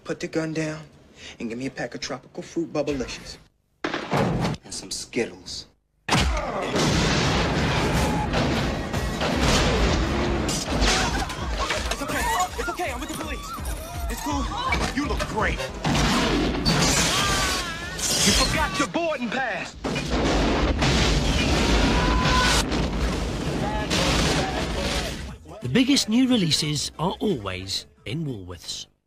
put the gun down and give me a pack of tropical fruit bubblicious. And some Skittles. It's okay. It's okay. I'm with the police. It's cool. You look great. You forgot your boarding pass. The biggest new releases are always in Woolworths.